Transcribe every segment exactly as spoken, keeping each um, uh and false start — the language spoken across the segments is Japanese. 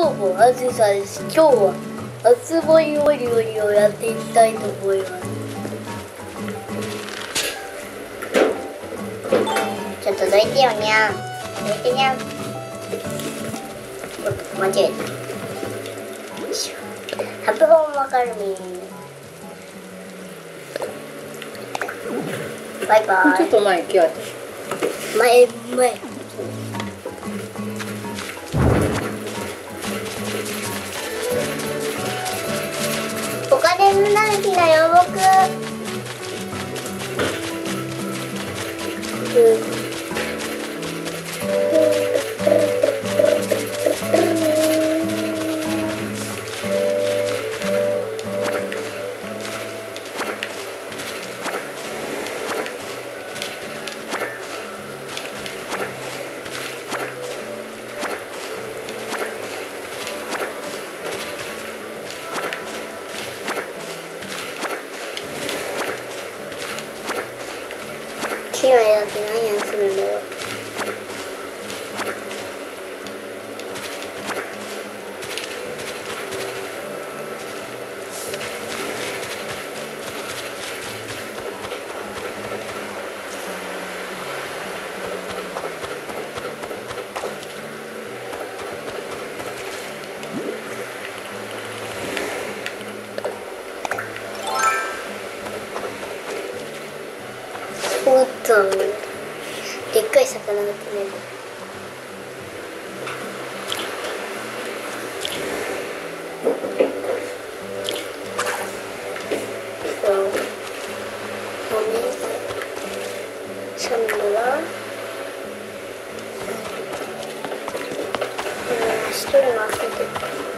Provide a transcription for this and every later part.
どうも、あずさです。今日はあつ森おりおりをやっていきたいと思います。ちょっとどいてよにゃん。どいてにゃん。おっと間違えた。よいしょ。白本わかるみん。バイバイ。 ちょっと前行きや。 前前。お金のない日だよ僕。うん木の枝って何やするんだよ。おっと、でっかい魚が取れる。そう、おめサンドラ、うん、一人も開けてる。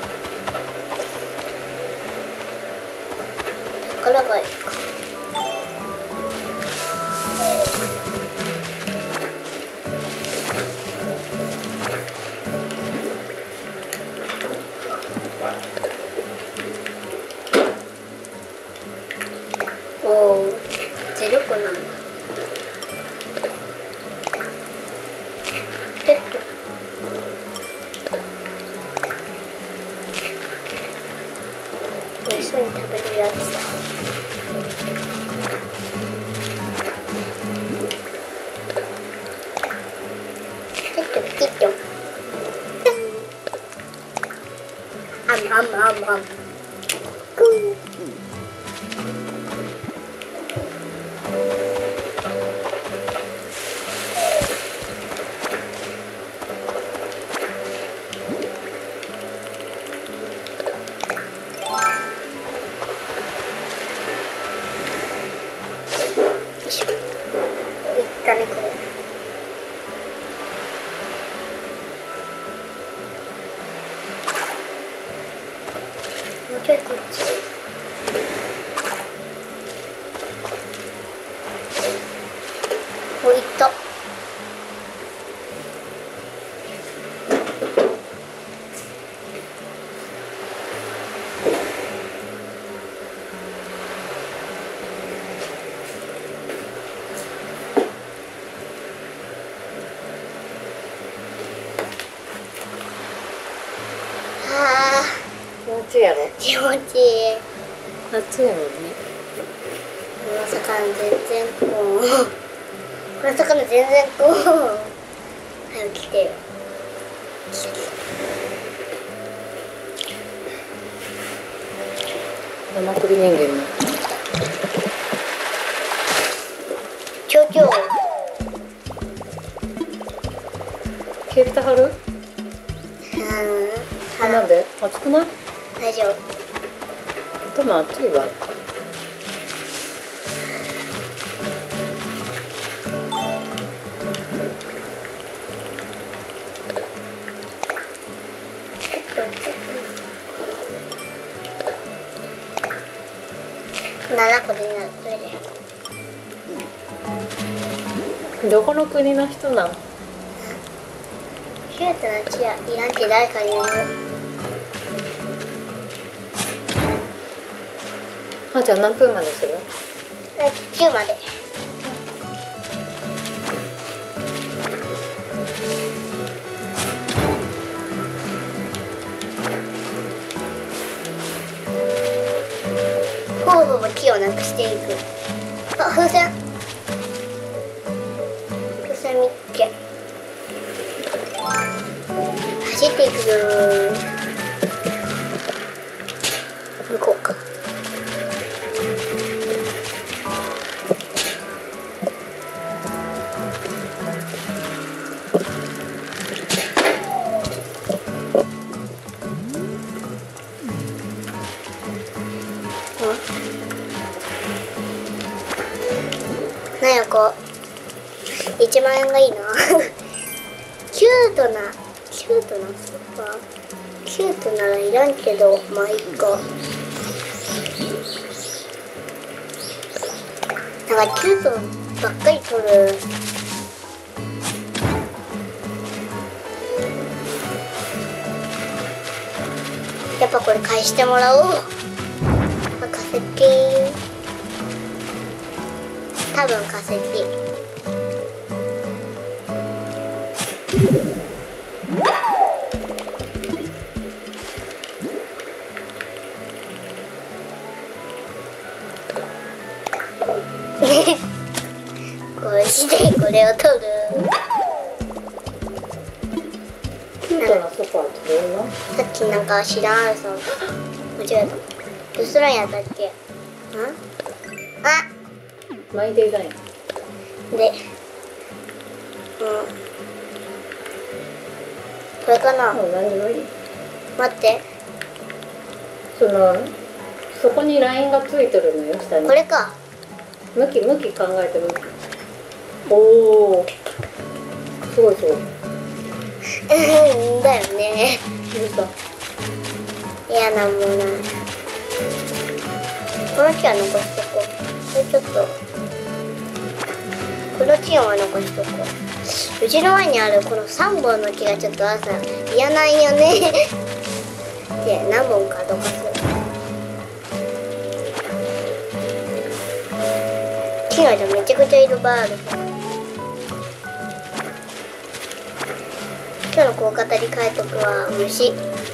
宝貝か。おお、ゼロ個なんだ。ペット。美味しそうに食べるやつだ。ペットピット。あんあんあんあん。いったねこれ。もうちょいこっち。お、いった。 気持ちいいやろ。 気持ちいい。 暑いもんね。 この魚全然こう。この魚全然こう。早く来てよ。 生首人間の。 ちょちょ。 消えてはる？ うん。 なんで？暑くない？ 大丈夫。 頭暑いわ。 七個でなる。それで。 どこの国の人なん？ ヒュートの血やいらんって誰かに言う。 あ、じゃあ何分までする？ きゅうまで。 ほぼぼ木をなくしていく。あ、風船風船見っけ。走っていくぞー。向こうか。なんやこういちまんえんがいいなキュートなキュートなソファーキュートならいらんけど、まあいいか。なんかキュートばっかり取る。やっぱこれ返してもらおう。あ、化石、多分化石こうしてこれを取る。 キュートなソファーってどういうの？ さっきなんか知らんあるさん間違えた。どうするんやったっけ？ん？あ、 マイデザイン。 で、うん、これかな。 もう何でもいい。 待って、 そのそこにラインがついてるのよ、下に。 これか。 向き向き考えて向き。おお、すごいすごい。 うんだよね。 どうした？ いや、なんもない。この木は残しとこう。これちょっとこの木は残しとこう。うちの前にあるこのさんぼんの木がちょっと朝嫌なんよねで、何本かどかす。木の間めちゃくちゃ色ばある。今日のこう語り替えとくは虫。違う。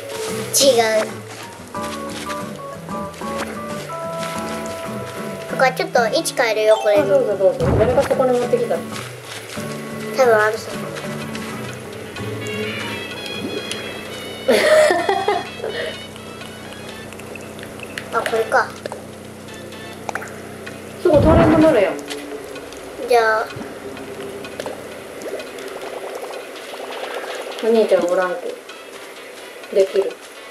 ここはちょっと位置変えるよ、これ。 あ、どうぞどうぞ。誰がそこに持ってきたの？ 多分あるさ。あ、これか。 そこトレンドなるやん。 じゃあお兄ちゃんおらんくできる。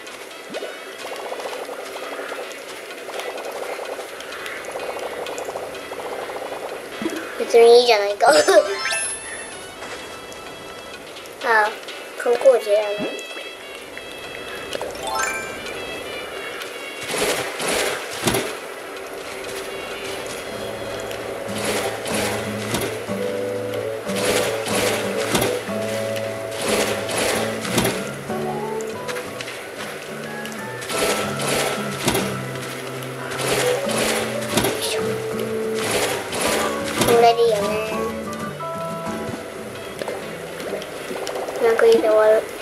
別にいいじゃないかああ、観光地やな。これでいいよね。なんかいいで終わる。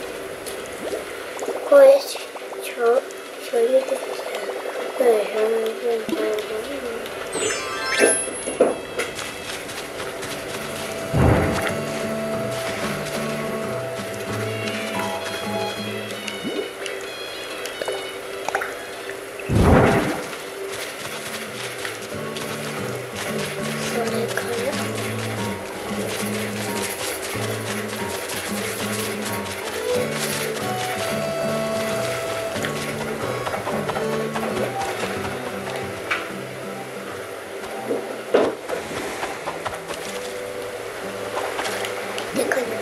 これしょしょうゆです。それからでかいな。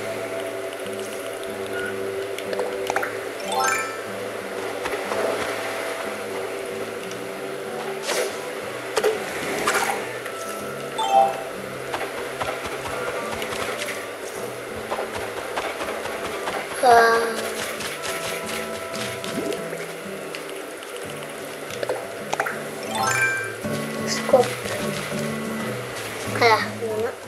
わあ、スコップカラフルな。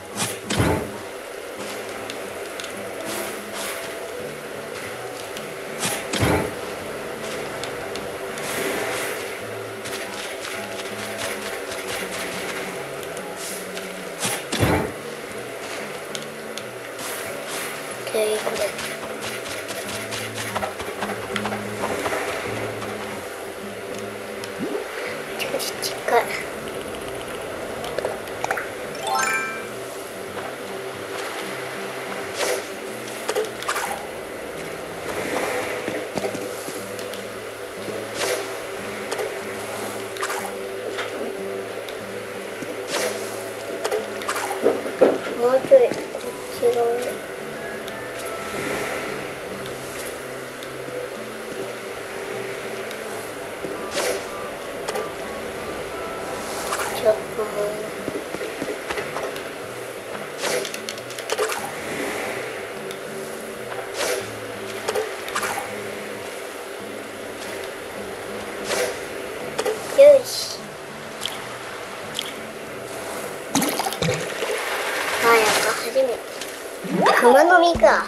りか。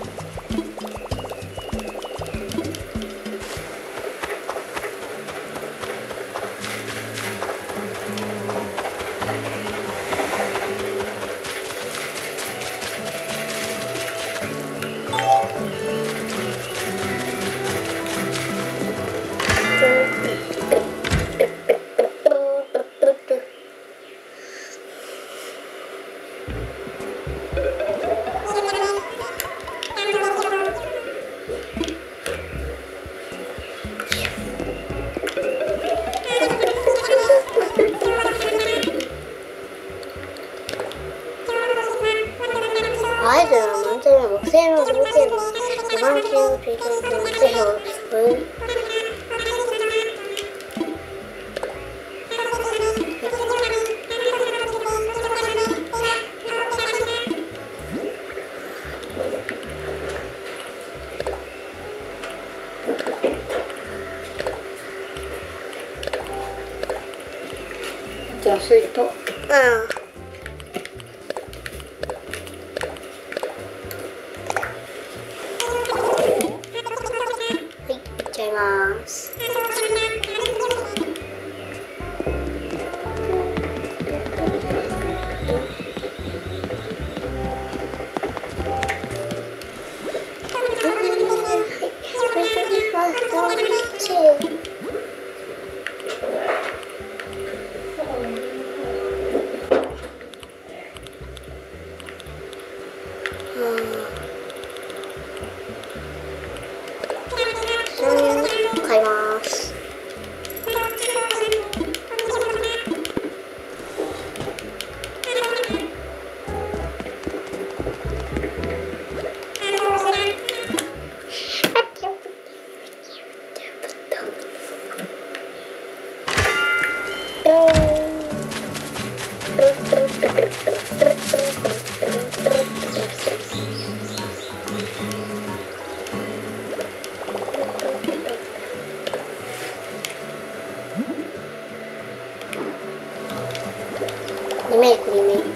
アイドルの漫才の木製の冒険の日本人のピークの木製のじゃあスイート。 うん。ます。買います。リメイクリメイク。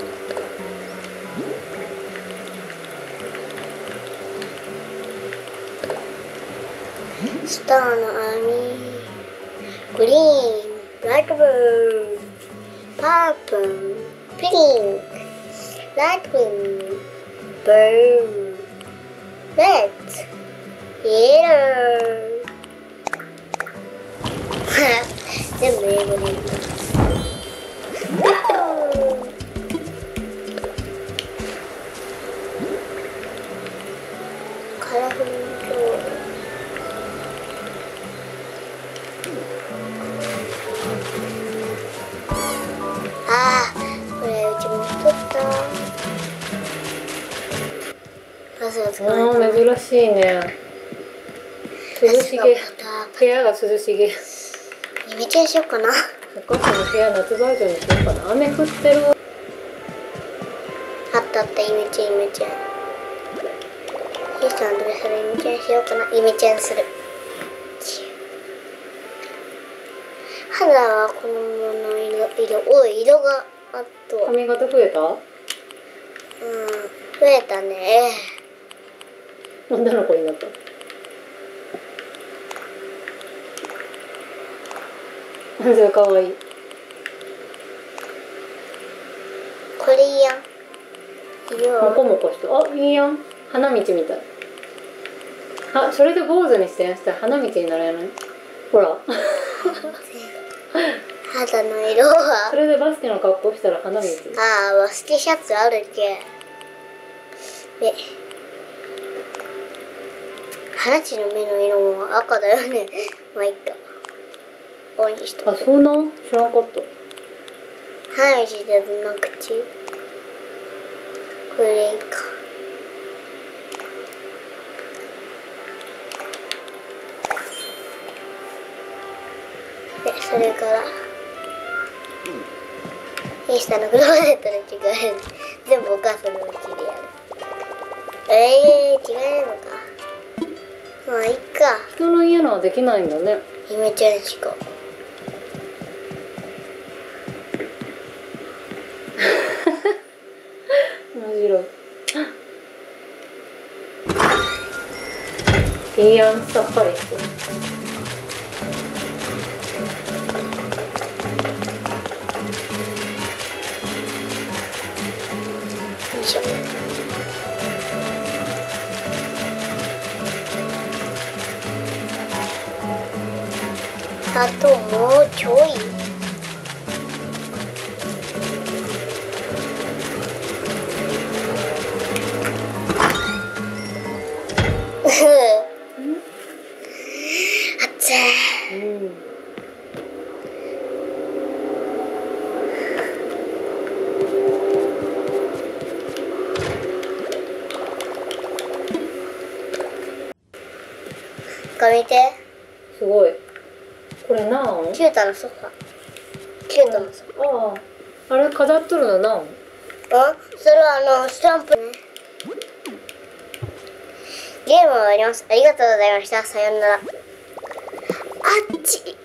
スターの網、グリーン、ブラックブルー、パープル、ピンク、ライトウィン、ブルー、レッド、イエロー。全部英語で言った。カラフル色。ああ、これうちも太った。パスが使われた。 ああ、珍しいね。涼しげ。部屋が涼しげ。 イメチェンしようかな。 お母さんの部屋夏バージョンにしようかな。雨降ってる。 あったあった、イメチェンイメチェン。ヒーさんどれそれイメチェンしようかな。イメチェンする。肌はこのままの色、色、おい、色があと。 髪型増えた？ うん、増えたね。 女の子になった。それかわいい。 これいいやん。色モコモコして、あ、いいやん。花道みたい。あ、それで坊主にしてやしたら花道にならない？ほら。 肌の色は。 それでバスケの格好したら花道。 ああ、バスケシャツあるけ。で、花地の目の色も赤だよね。まあいっか。青にしとく。 あ、そうなん？知らんかった。 花道でどんな口？これか。で、それからインスタのクローゼットで違える。全部お母さんのうちでやる。ええー、違えるのか。まあいっか。 人の家のはできないんだね。 イメチェンしか。 面白い。 いいやん、さっぱりしてる。 よいしょ。あともうちょい。熱い。 うん。 これ見て。 すごい。これなん？ キュータのソファ。キュータのソファ。 ああ、あれ飾っとるのなん？ あ、それはあのスタンプね。ゲームは終わります。ありがとうございました。さようなら。あっち。